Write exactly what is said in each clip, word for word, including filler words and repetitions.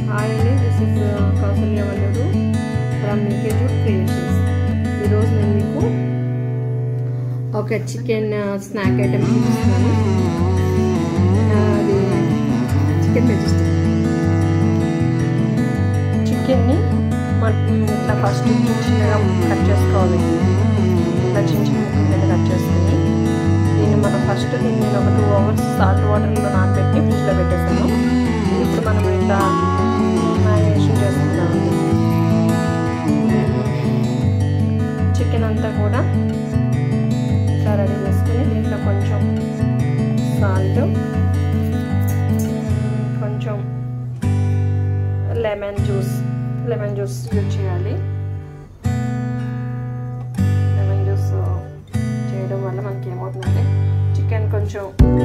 Hi అండి, this is Kausalya Valluru from నికేజూడ్ creations. ఈరోజు నేను మీకు ఒక చికెన్ స్నాక్ ఐటెం చూపిస్తున్నాను. అది చికెన్ మెజెస్టిక్. చికెన్ని మనం ఇట్లా ఫస్ట్ చిన్న చిన్నగా కట్ చేసుకోవాలి. ఇట్లా చిన్న చిన్న ముక్కలు కట్ చేసుకుని దీన్ని మనం ఫస్ట్ దీన్ని నేను ఒక టూ అవర్స్ సాల్ట్ వాటర్లో నానబెట్టి ఫ్రిడ్జ్లో పెట్టేసాను. ఇప్పుడు మనం ఇట్లా మ్యారినేషన్ చేసుకుందామండి. చికెన్ అంతా కూడా ఇట్లా రెడీ చేసుకుని దీంట్లో కొంచెం సాల్ట్, కొంచెం lemon juice lemon juice use చేయాలి. లెమన్ జ్యూస్ చేయడం వల్ల మనకి ఏమవుతుందంటే చికెన్ కొంచెం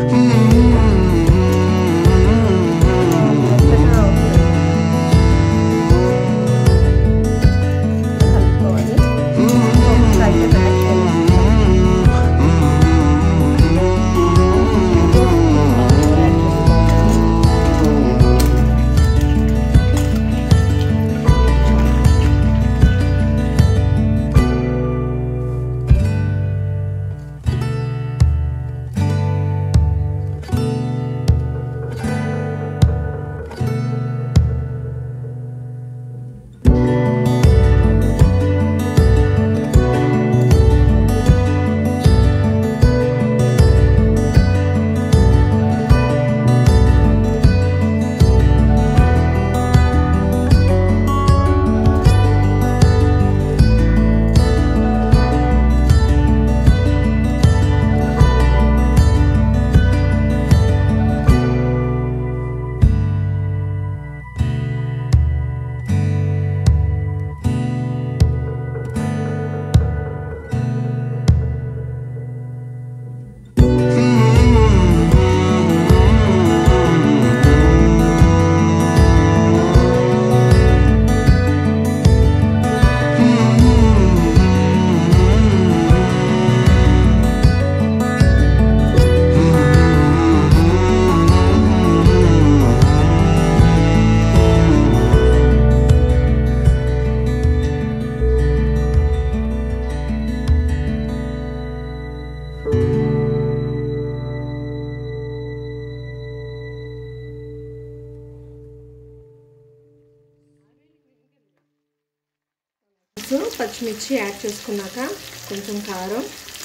పచ్చిమిర్చి యాడ్ చేసుకున్నాక కొంచెం కారం,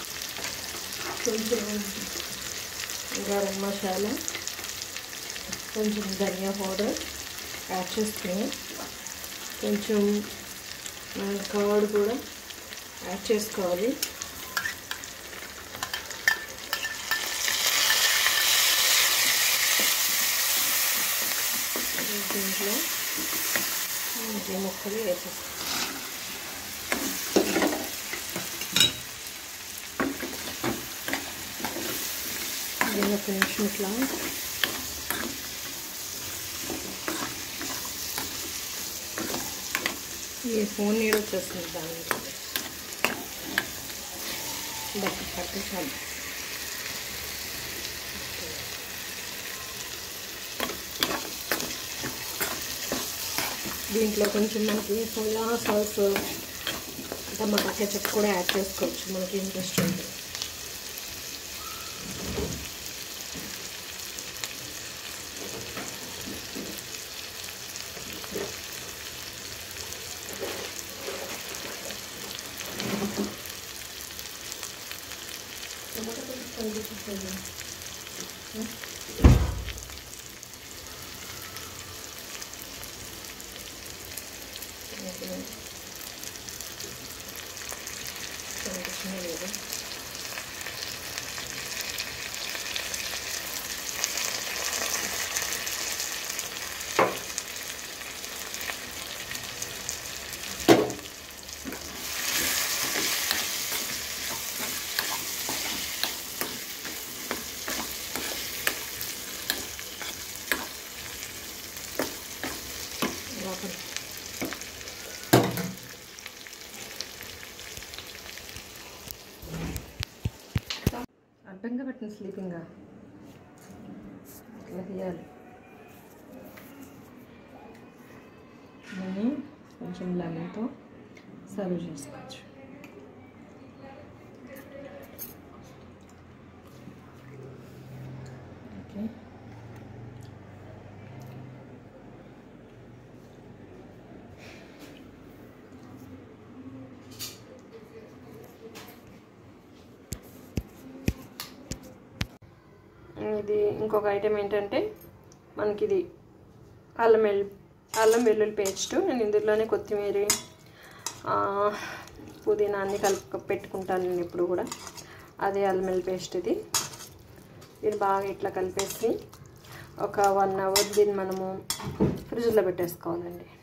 కొంచెం గరం మసాలా, కొంచెం ధనియా పౌడర్ యాడ్ చేసుకుని కొంచెం కర్డ్ కూడా యాడ్ చేసుకోవాలి. దీంట్లో ఈ ముక్కలు వేసేస్తాం. దీన్ని ఒక నిమిషం ఇట్లా ఈ ఫోన్ నీడ వచ్చేస్తుంది దాన్ని బట్టి పట్టేసాను. దీంట్లో కొంచెం మనకి సోయా సాస్, టమాటా కెచప్ కూడా యాడ్ చేసుకోవచ్చు మనకి ఇంట్రెస్ట్ ఉంటుంది. అడ్డంగా పెట్టిన స్లీపింగ్గా ఇట్లా తీయాలి. కొంచెం లెమన్తో సర్వ్ చేసుకోవచ్చు. ఓకే, ఇది ఇంకొక ఐటెం ఏంటంటే మనకి ఇది అల్లం వెల్లు అల్లం వెల్లుల్లి పేస్ట్. నేను ఇందులోనే కొత్తిమీర పుదీనా అన్ని కలిపి పెట్టుకుంటాను నేను ఎప్పుడు కూడా. అదే అల్లం వెల్లుల్లి పేస్ట్ ఇది. ఇది బాగా ఇట్లా కలిపేసి ఒక వన్ అవర్ దీన్ని మనము ఫ్రిడ్జ్లో పెట్టేసుకోవాలండి.